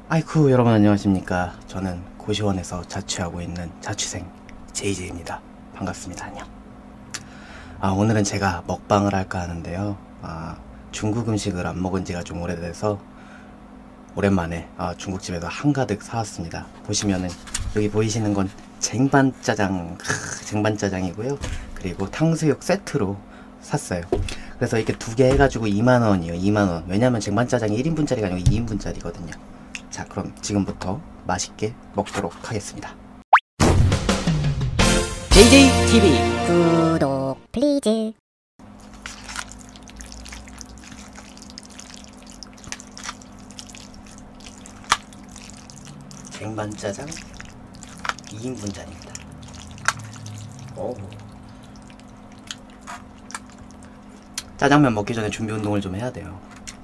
아이쿠, 여러분 안녕하십니까. 저는 고시원에서 자취하고 있는 자취생 JJ입니다. 반갑습니다. 안녕. 오늘은 제가 먹방을 할까 하는데요. 중국 음식을 안 먹은 지가 좀 오래돼서 오랜만에 중국집에서 한가득 사왔습니다. 보시면은 여기 보이시는 건 쟁반짜장, 쟁반짜장이고요. 그리고 탕수육 세트로 샀어요. 그래서 이렇게 두 개 해가지고 2만원이요. 2만원. 왜냐면 쟁반짜장이 1인분짜리가 아니고 2인분짜리거든요. 자, 그럼 지금부터 맛있게 먹도록 하겠습니다. JJTV 구독 플리즈. 쟁반짜장 2인분짜리입니다. 짜장면 먹기 전에 준비 운동을 좀 해야 돼요.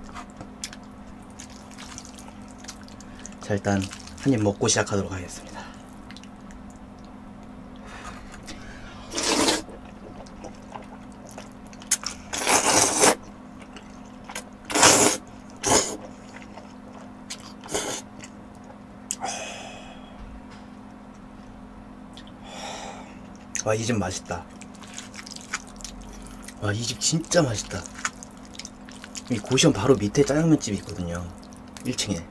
자, 일단 한 입 먹고 시작하도록 하겠습니다. 와, 이 집 맛있다. 와, 이 집 진짜 맛있다. 이 고시원 바로 밑에 짜장면집이 있거든요. 1층에.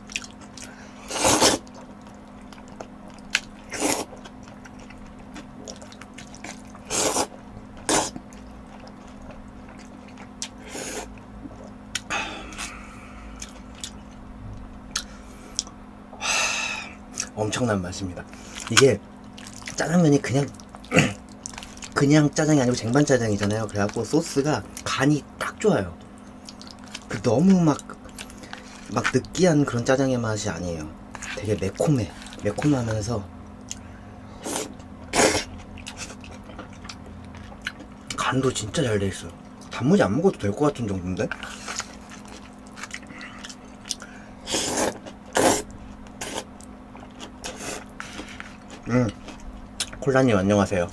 엄청난 맛입니다. 이게 짜장면이 그냥 짜장이 아니고 쟁반짜장이잖아요. 그래갖고 소스가 간이 딱 좋아요. 너무 막 느끼한 그런 짜장의 맛이 아니에요. 되게 매콤하면서 간도 진짜 잘 돼 있어요. 단무지 안 먹어도 될 것 같은 정도인데? 콜라님 안녕하세요.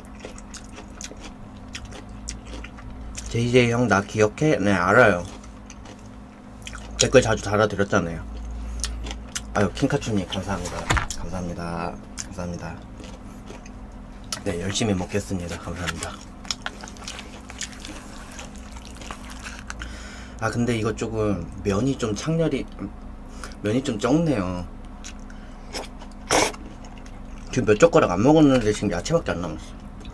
JJ 형 나 기억해? 네, 알아요. 댓글 자주 달아드렸잖아요. 아유, 킹카츄님 감사합니다. 감사합니다. 네, 열심히 먹겠습니다. 감사합니다. 근데 이거 조금 면이 좀 적네요. 지금 몇 젓가락 안 먹었는데 지금 야채밖에 안 남았어.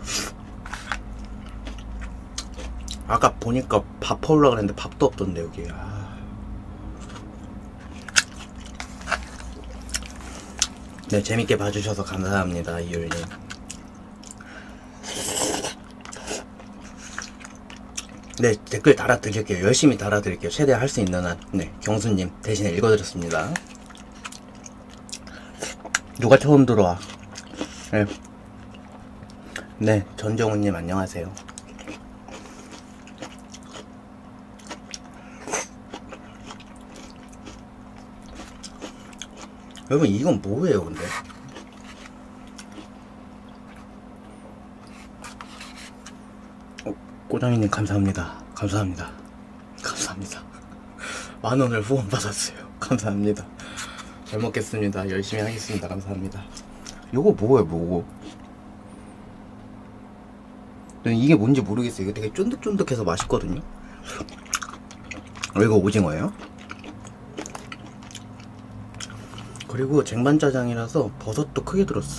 아까 보니까 밥 퍼오려고 그랬는데 밥도 없던데 여기. 네, 재밌게 봐주셔서 감사합니다. 이율님. 네, 댓글 달아드릴게요. 열심히 달아드릴게요. 최대한 할 수 있는 한. 네, 경수님 대신에 읽어드렸습니다. 누가 처음 들어와? 네, 전정훈님 안녕하세요. 여러분, 이건 뭐예요 근데? 꼬장이님 감사합니다. 10,000원을 후원 받았어요. 감사합니다. 잘 먹겠습니다. 열심히 하겠습니다. 감사합니다. 요거 뭐고? 이게 뭔지 모르겠어요. 이거 되게 쫀득쫀득해서 맛있거든요. 이거 오징어예요? 그리고 쟁반짜장이라서 버섯도 크게 들었어.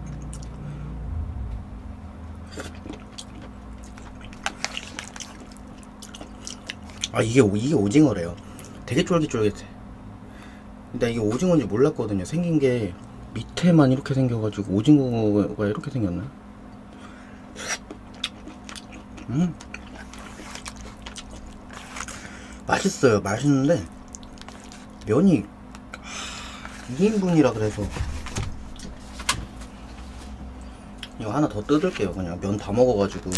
이게 오징어래요. 되게 쫄깃쫄깃해. 근데 이게 오징어인지 몰랐거든요. 생긴 게 밑에만 이렇게 생겨가지고 오징어가 이렇게 생겼나? 맛있어요. 맛있는데 면이 2인분이라 그래서 이거 하나 더 뜯을게요. 그냥 면 다 먹어가지고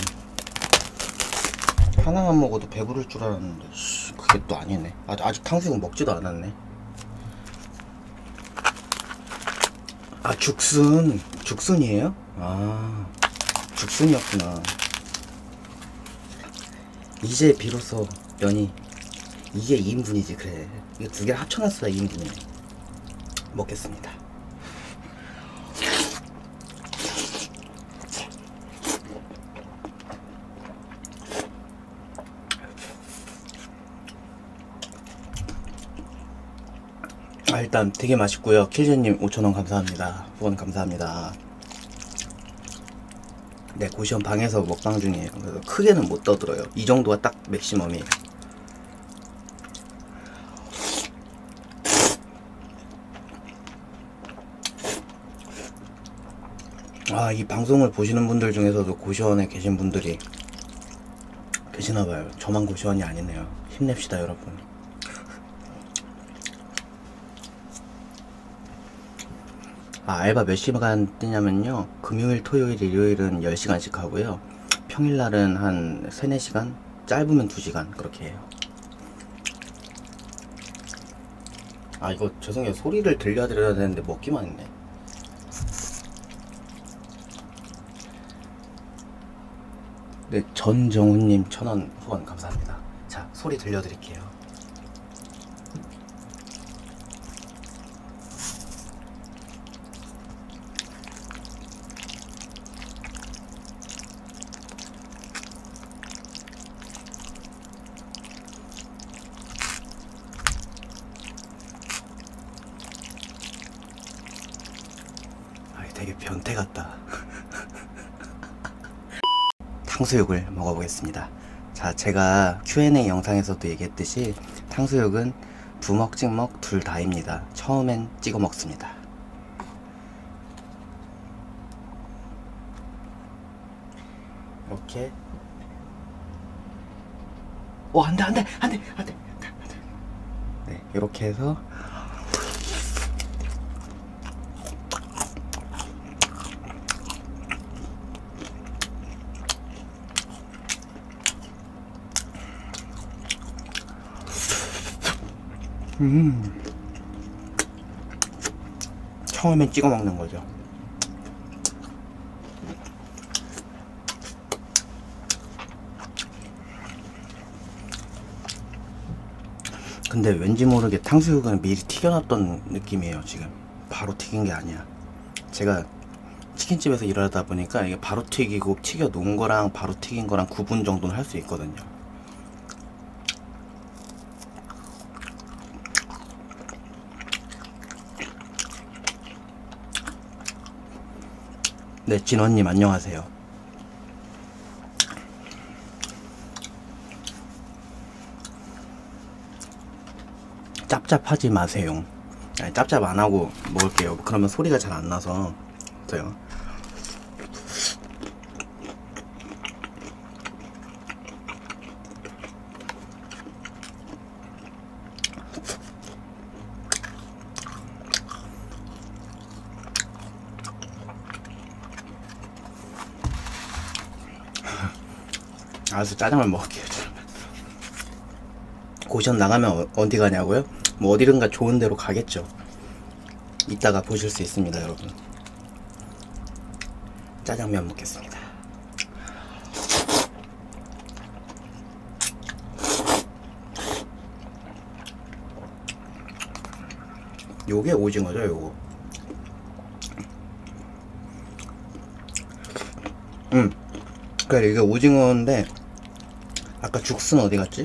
하나만 먹어도 배부를 줄 알았는데 그게 또 아니네. 아직 탕수육 먹지도 않았네. 죽순이에요? 죽순이었구나. 이제 비로소 면이 이게 2인분이지. 그래, 이게 두 개 합쳐놨어야 2인분이네. 먹겠습니다. 일단 되게 맛있고요. 킬즈님 5,000원 감사합니다. 후원 감사합니다. 네, 고시원 방에서 먹방 중이에요. 그래서 크게는 못 떠들어요. 이 정도가 딱 맥시멈이에요. 이 방송을 보시는 분들 중에서도 고시원에 계신 분들이 계시나봐요. 저만 고시원이 아니네요. 힘냅시다, 여러분. 알바 몇 시간 뛰냐면요, 금요일, 토요일, 일요일은 10시간씩 하고요, 평일날은 한 3, 4시간? 짧으면 2시간 그렇게 해요. 이거 죄송해요. 소리를 들려드려야 되는데 먹기만 했네. 네, 전정훈님 1,000원 후원 감사합니다. 자, 소리 들려드릴게요. 되게 변태 같다. 탕수육을 먹어보겠습니다. 자, 제가 Q&A 영상에서도 얘기했듯이 탕수육은 부먹 찍먹 둘 다입니다. 처음엔 찍어 먹습니다. 이렇게. 안돼. 네, 이렇게 해서 처음엔 찍어 먹는 거죠. 근데 왠지 모르게 탕수육은 미리 튀겨놨던 느낌이에요. 지금 바로 튀긴 게 아니야. 제가 치킨집에서 일하다 보니까 이게 바로 튀기고 튀겨 놓은 거랑 바로 튀긴 거랑 구분 정도는 할 수 있거든요. 네, 진원님 안녕하세요. 짭짭하지 마세요. 짭짭 안 하고 먹을게요. 그러면 소리가 잘 안 나서. 저요. 알았어, 짜장면 먹을게요. 고시원 나가면 어디 가냐고요? 뭐 어디든가 좋은 데로 가겠죠. 이따가 보실 수 있습니다, 여러분. 짜장면 먹겠습니다. 요게 오징어죠, 요거. 그래, 이게 오징어인데 아까 죽순 어디 갔지?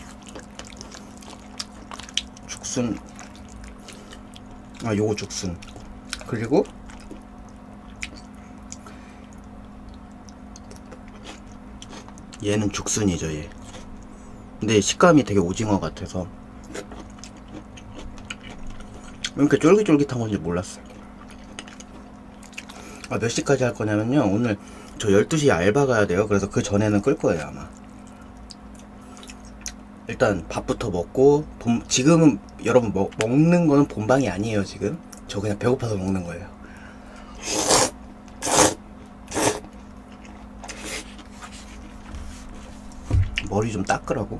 죽순, 요거 죽순. 그리고 얘는 죽순이죠, 얘. 근데 식감이 되게 오징어 같아서 이렇게 쫄깃쫄깃한 건지 몰랐어요. 몇 시까지 할 거냐면요, 오늘 저 12시에 알바 가야 돼요. 그래서 그 전에는 끌 거예요, 아마. 일단 밥부터 먹고, 지금은 여러분 먹는 거는 본방이 아니에요. 지금 저 그냥 배고파서 먹는 거예요. 머리 좀 닦으라고.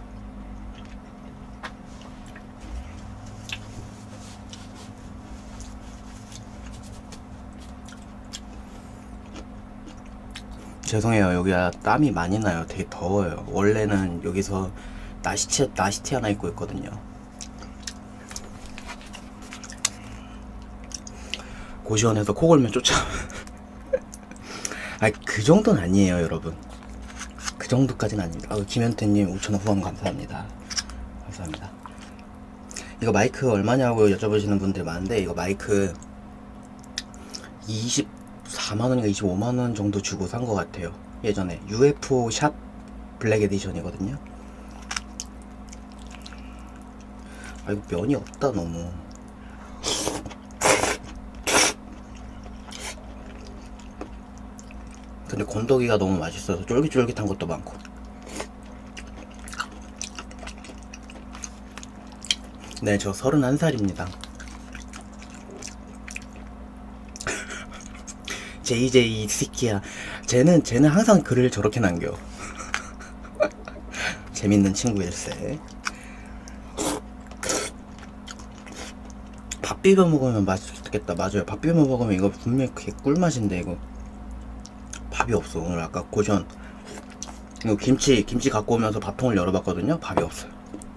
죄송해요. 여기가 땀이 많이 나요. 되게 더워요. 원래는 여기서 나시티 하나 입고 있거든요. 고시원에서 코 골면 쫓아. 아, 그 정도는 아니에요, 여러분. 그 정도까지는 아닙니다. 김현태님 5,000원 후원 감사합니다. 감사합니다. 이거 마이크 얼마냐고 여쭤보시는 분들 많은데, 이거 마이크 24만원인가 25만원 정도 주고 산 것 같아요. 예전에 UFO 샵 블랙 에디션이거든요. 아, 이거 면이 없다 너무. 근데 건더기가 너무 맛있어서 쫄깃쫄깃한 것도 많고. 네, 저 31살입니다. JJ 스키야. 쟤는 항상 글을 저렇게 남겨. 재밌는 친구일세. 밥 비벼 먹으면 맛있겠다. 맞아요. 밥 비벼 먹으면 이거 분명히 꿀맛인데, 이거 밥이 없어. 오늘 아까 고전 이거 김치 갖고 오면서 밥통을 열어봤거든요. 밥이 없어요.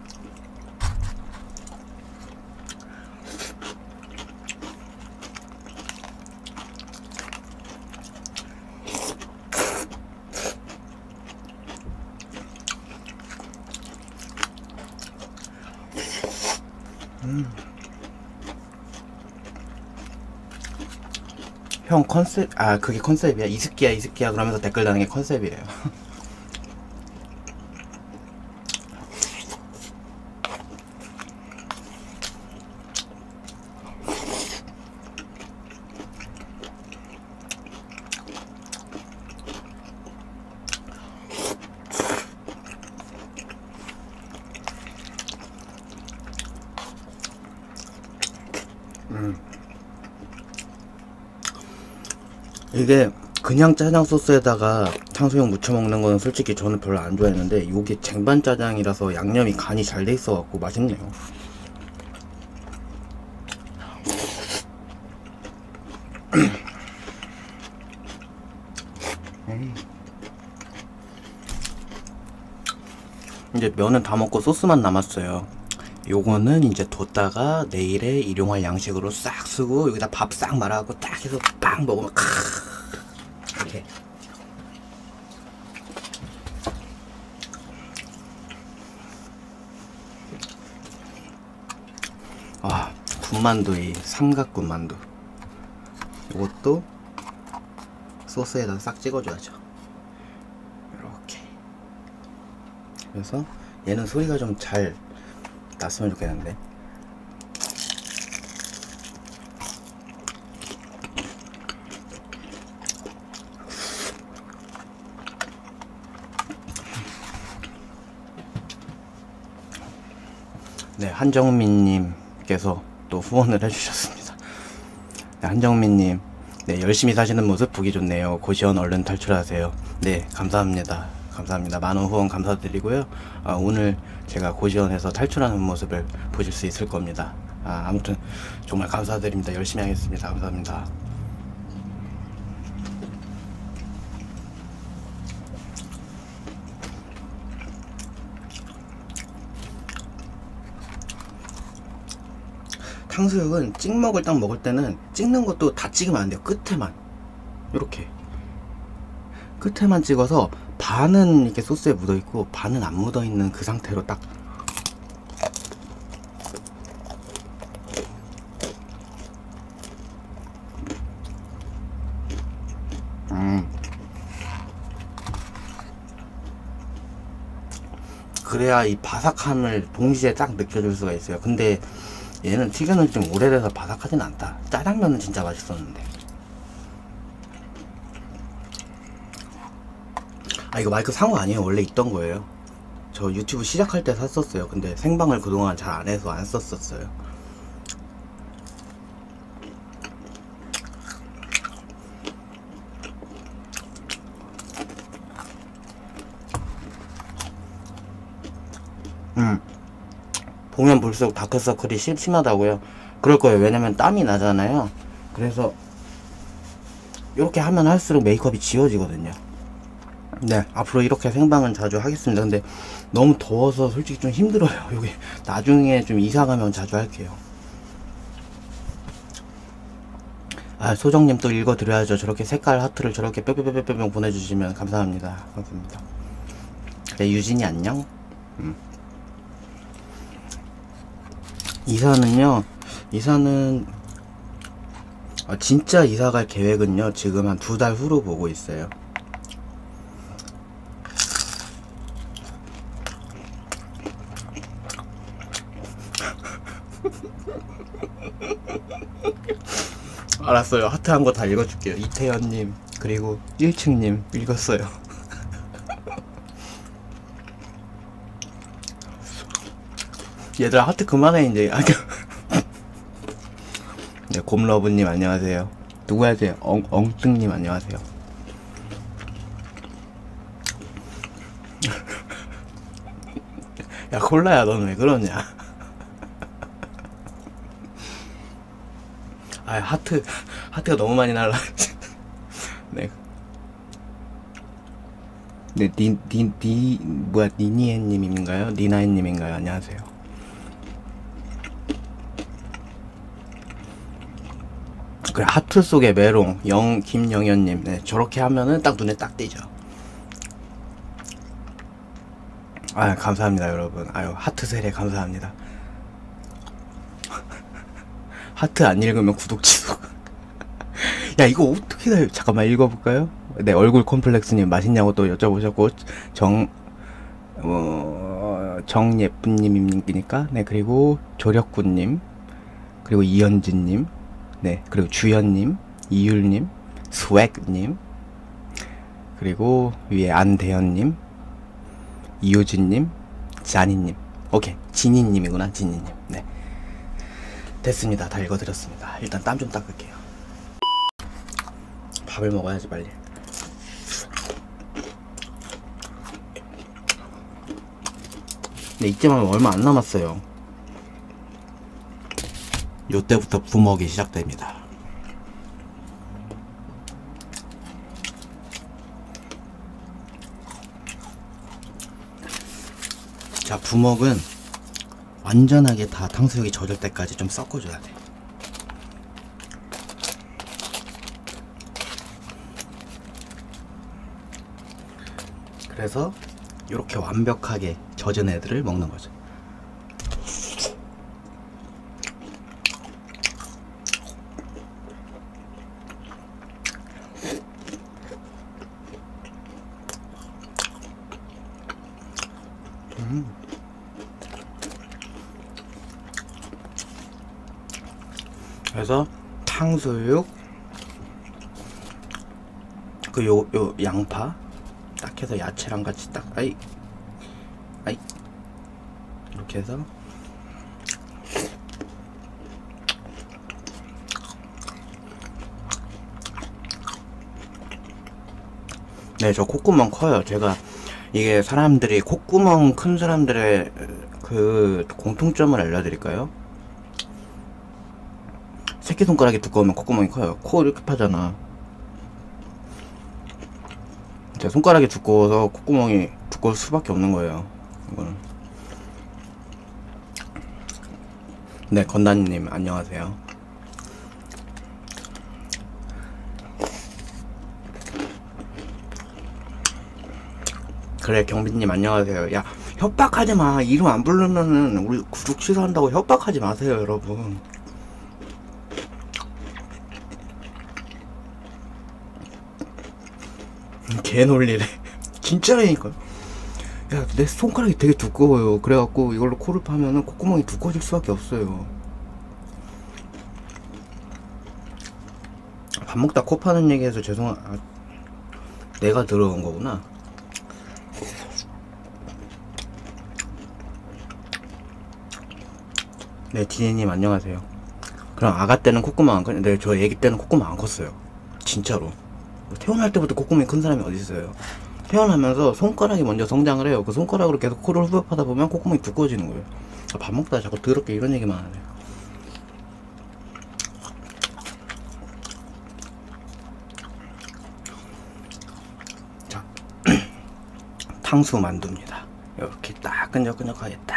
형 컨셉, 그게 컨셉이야? 이스키야 그러면서 댓글 다는 게 컨셉이에요. 이게 그냥 짜장 소스에다가 탕수육 무쳐 먹는 거는 솔직히 저는 별로 안 좋아했는데, 이게 쟁반 짜장이라서 양념이 간이 잘 돼 있어 갖고 맛있네요. 이제 면은 다 먹고 소스만 남았어요. 요거는 이제 뒀다가 내일에 일용할 양식으로 싹 쓰고, 여기다 밥 싹 말아갖고 딱 해서 빵 먹으면 이렇게. 군만두, 이 삼각군만두. 요것도 소스에다 싹 찍어줘야죠. 이렇게. 그래서 얘는 소리가 좀 잘 났으면 좋겠는데. 네, 한정민님께서 또 후원을 해주셨습니다. 네, 한정민님, 네, 열심히 사시는 모습 보기 좋네요. 고시원 얼른 탈출하세요. 네, 감사합니다. 감사합니다. 많은 후원 감사드리고요. 오늘 제가 고시원에서 탈출하는 모습을 보실 수 있을 겁니다. 아무튼 정말 감사드립니다. 열심히 하겠습니다. 감사합니다. 탕수육은 찍먹을 딱 먹을 때는 찍는 것도 다 찍으면 안 돼요. 끝에만 이렇게 끝에만 찍어서 반은 이렇게 소스에 묻어 있고 반은 안 묻어 있는 그 상태로 딱. 그래야 이 바삭함을 동시에 딱 느껴줄 수가 있어요. 근데 얘는 튀겨는 좀 오래돼서 바삭하진 않다. 짜장면은 진짜 맛있었는데. 이거 마이크 산 거 아니에요. 원래 있던 거예요. 저 유튜브 시작할 때 샀었어요. 근데 생방을 그동안 잘 안 해서 안 썼었어요. 보면 볼수록 다크서클이 심하다고요. 그럴 거예요. 왜냐면 땀이 나잖아요. 그래서 이렇게 하면 할수록 메이크업이 지워지거든요. 네, 앞으로 이렇게 생방은 자주 하겠습니다. 근데 너무 더워서 솔직히 좀 힘들어요. 여기 나중에 좀 이사 가면 자주 할게요. 아, 소정님 또 읽어드려야죠. 저렇게 색깔 하트를 저렇게 뿅뿅뿅뿅뿅 보내주시면 감사합니다. 감사합니다. 그래, 유진이 안녕? 이사는요, 이사는, 진짜 이사 갈 계획은요, 지금 한 2달 후로 보고 있어요. 알았어요. 하트 한 거 다 읽어줄게요. 이태현님, 그리고 1층님 읽었어요. 얘들아, 하트 그만해, 이제. 네, 곰러브님 안녕하세요. 누구야, 쟤? 엉뚱님 안녕하세요. 야, 콜라야, 넌 왜 그러냐? 아, 하트가 너무 많이 날라. 네. 네, 니니엔님인가요? 니나엔님인가요? 안녕하세요. 그래, 하트 속의 메롱, 김영현님. 네, 저렇게 하면은 딱 눈에 딱 띄죠. 아, 감사합니다, 여러분. 아유, 하트 세례 감사합니다. 하트 안 읽으면 구독 취소. 야, 이거 어떻게 다, 잠깐만 읽어볼까요? 네, 얼굴 콤플렉스님 맛있냐고 또 여쭤보셨고, 정예쁜님이니까, 네, 그리고 조력구님, 그리고 이현진님, 네, 그리고 주연님, 이율님, 스웩님, 그리고 위에 안대현님, 이효진님, 자니님. 오케이, 지니님이구나, 지니님. 네. 됐습니다. 다 읽어드렸습니다. 일단 땀 좀 닦을게요. 밥을 먹어야지 빨리. 네, 이쯤 하면 얼마 안 남았어요. 요때부터 부먹이 시작됩니다. 자, 부먹은 완전하게 다 탕수육이 젖을 때까지 좀 섞어줘야 돼. 그래서 이렇게 완벽하게 젖은 애들을 먹는 거죠. 그래서 탕수육, 그 요 양파 딱 해서 야채랑 같이 딱 아이 이렇게 해서 네, 저 콧구멍 커요. 제가 이게 사람들이 콧구멍 큰 사람들의 그 공통점을 알려드릴까요? 새끼손가락이 두꺼우면 콧구멍이 커요. 코 이렇게 파잖아. 제 손가락이 두꺼워서 콧구멍이 두꺼울 수밖에 없는 거예요. 이거는. 네, 건단님 안녕하세요. 그래, 경빈님 안녕하세요. 야, 협박하지 마. 이름 안 부르면은 우리 구독 취소한다고 협박하지 마세요, 여러분. 개놀리래. 진짜라니까. 야, 내 손가락이 되게 두꺼워요. 그래갖고 이걸로 코를 파면은 콧구멍이 두꺼워질 수밖에 없어요. 밥 먹다 코 파는 얘기해서 내가 들어온 거구나. 네, 디니님 안녕하세요. 그럼 아가 때는 콧구멍 안 컸는데 저 애기 때는 콧구멍 안 컸어요. 진짜로. 태어날 때부터 콧구멍이 큰 사람이 어디 있어요? 태어나면서 손가락이 먼저 성장을 해요. 그 손가락으로 계속 코를 후벼파다 보면 콧구멍이 두꺼워지는 거예요. 밥 먹다가 자꾸 더럽게 이런 얘기만 하네. 자, 탕수 만두입니다. 이렇게 딱 끈적끈적하게 딱.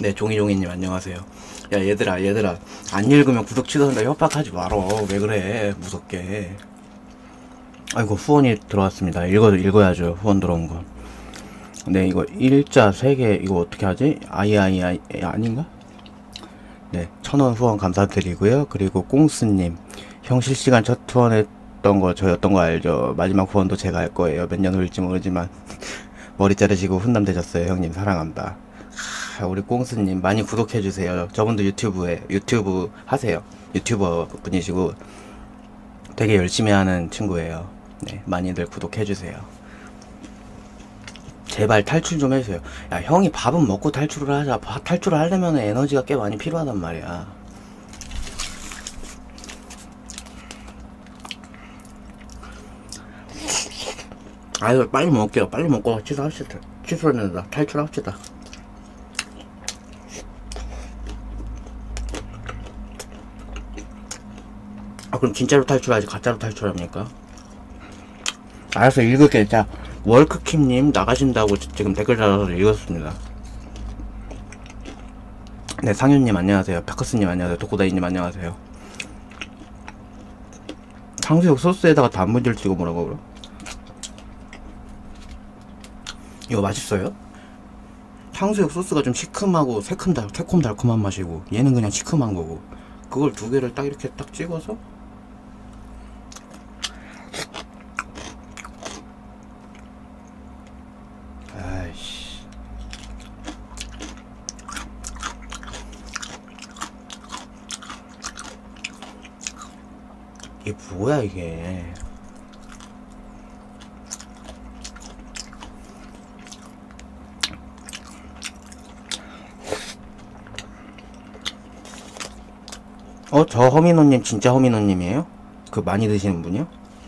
네, 종이종이님 안녕하세요. 야, 얘들아, 안 읽으면 구독 취소한다 협박하지 말어. 왜 그래, 무섭게. 아이고, 후원이 들어왔습니다. 읽어야죠, 후원 들어온 거. 네, 이거 일자 3개, 이거 어떻게 하지? 아닌가? 네, 1000원 후원 감사드리고요. 그리고 꽁스님, 형 실시간 첫 후원했던 거 저였던 거 알죠? 마지막 후원도 제가 할 거예요. 몇 년 후일지 모르지만. 머리 자르시고 훈남 되셨어요. 형님 사랑한다. 우리 꽁스님 많이 구독해주세요. 저분도 유튜브 하세요. 유튜버 분이시고 되게 열심히 하는 친구예요. 네, 많이들 구독해주세요. 제발 탈출 좀 해주세요. 야, 형이 밥은 먹고 탈출을 하자. 탈출을 하려면 에너지가 꽤 많이 필요하단 말이야. 아유, 빨리 먹을게요. 빨리 먹고 취소합시다. 탈출합시다. 아, 그럼 진짜로 탈출하지 가짜로 탈출합니까? 알았어, 읽을게. 자, 월크킴님 나가신다고 지금 댓글 달아서 읽었습니다. 네, 상윤님 안녕하세요. 페커스님 안녕하세요. 도코다이님 안녕하세요. 탕수육 소스에다가 단무지를 찍어 뭐라고 그래? 이거 맛있어요? 탕수육 소스가 좀 시큼하고 새콤달콤한 맛이고 얘는 그냥 시큼한 거고 그걸 두 개를 딱 이렇게 딱 찍어서 아이씨 이게 뭐야 이게. 저 허민호님 진짜 허민호님이에요? 그 많이 드시는 분이요?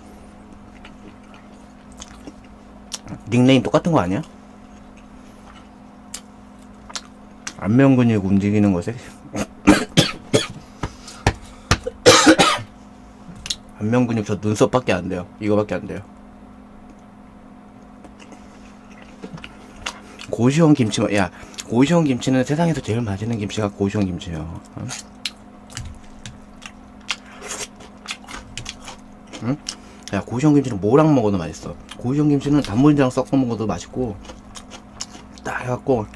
닉네임 똑같은 거 아니야? 안면 근육 움직이는 것에 안면 근육 저 눈썹밖에 안 돼요. 이거밖에 안 돼요. 고시원 김치, 야, 고시원 김치는 세상에서 제일 맛있는 김치가 고시원 김치예요. 어? 응? 야, 고시원 김치는 뭐랑 먹어도 맛있어. 고시원 김치는 단무지랑 섞어 먹어도 맛있고 딱 해갖고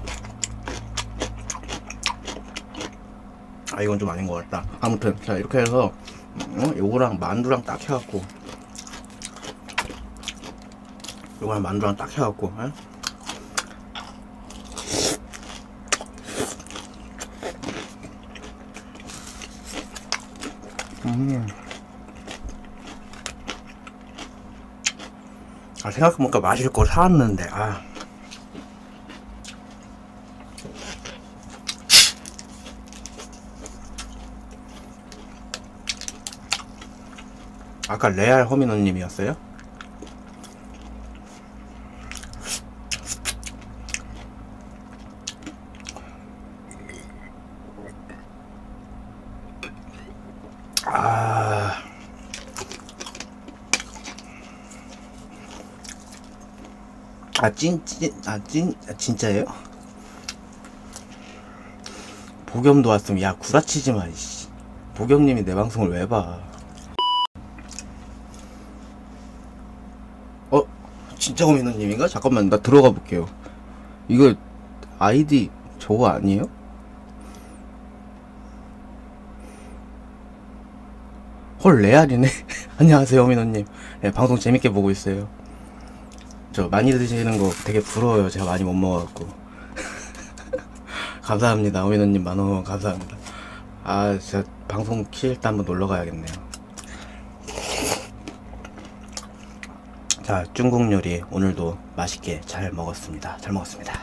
아 이건 좀 아닌 것 같다. 아무튼 자 이렇게 해서 요거랑 만두랑 딱 해갖고 요거랑 만두랑 딱 해갖고 아 생각해보니까 마실 거 사왔는데 아까 레알 허민호님이었어요? 진짜예요? 보겸도 왔으면 야 구라치지마 이씨. 보겸님이 내 방송을 왜 봐? 진짜 허민호님인가? 잠깐만 나 들어가 볼게요. 이거 아이디 저거 아니에요? 헐 레알이네. 안녕하세요 허민호님. 네, 방송 재밌게 보고 있어요. 저 많이 드시는 거 되게 부러워요. 제가 많이 못 먹어갖고. 감사합니다 허민호님. 만원 감사합니다. 진짜 방송 킬 때 한번 놀러 가야겠네요. 자, 중국 요리 오늘도 맛있게 잘 먹었습니다. 잘 먹었습니다.